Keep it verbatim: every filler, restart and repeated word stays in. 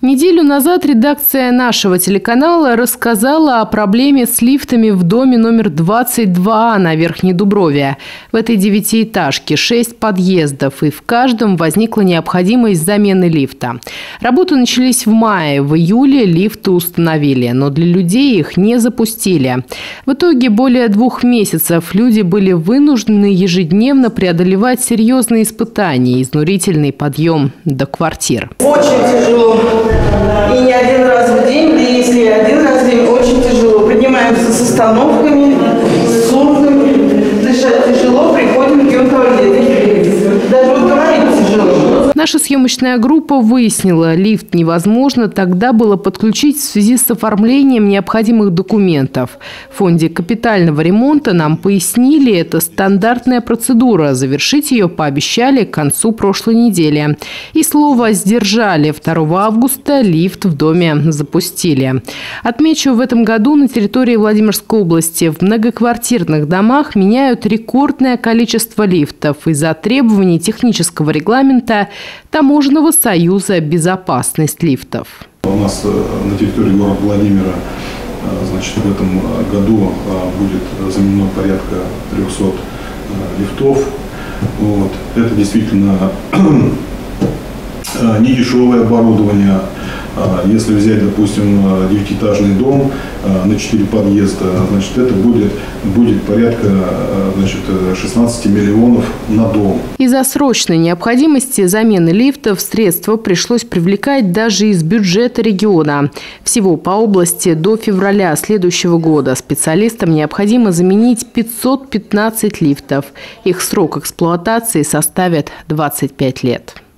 Неделю назад редакция нашего телеканала рассказала о проблеме с лифтами в доме номер двадцать два на Верхней Дуброве. В этой девятиэтажке шесть подъездов, и в каждом возникла необходимость замены лифта. Работы начались в мае, в июле лифты установили, но для людей их не запустили. В итоге более двух месяцев люди были вынуждены ежедневно преодолевать серьезные испытания, изнурительный подъем до квартир. Очень тяжело. И не один раз в день, да если один раз в день, очень тяжело. Поднимаемся с остановками, с сурками, дышать тяжело, приходим, пьем туалет. Даже вот говорить тяжело. Наша съемочная группа выяснила, лифт невозможно тогда было подключить в связи с оформлением необходимых документов. В фонде капитального ремонта нам пояснили, это стандартная процедура. Завершить ее пообещали к концу прошлой недели. И слово сдержали. второго августа лифт в доме запустили. Отмечу, в этом году на территории Владимирской области в многоквартирных домах меняют рекордное количество лифтов из-за требований технического регламента Таможенного союза «Безопасность лифтов». У нас на территории города Владимира, значит, в этом году будет заменено порядка трёхсот лифтов. Вот. Это действительно недешевое оборудование. Если взять, допустим, девятиэтажный дом на четыре подъезда, значит, это будет, будет порядка, значит, шестнадцати миллионов на дом. Из-за срочной необходимости замены лифтов средства пришлось привлекать даже из бюджета региона. Всего по области до февраля следующего года специалистам необходимо заменить пятьсот пятнадцать лифтов. Их срок эксплуатации составит двадцать пять лет.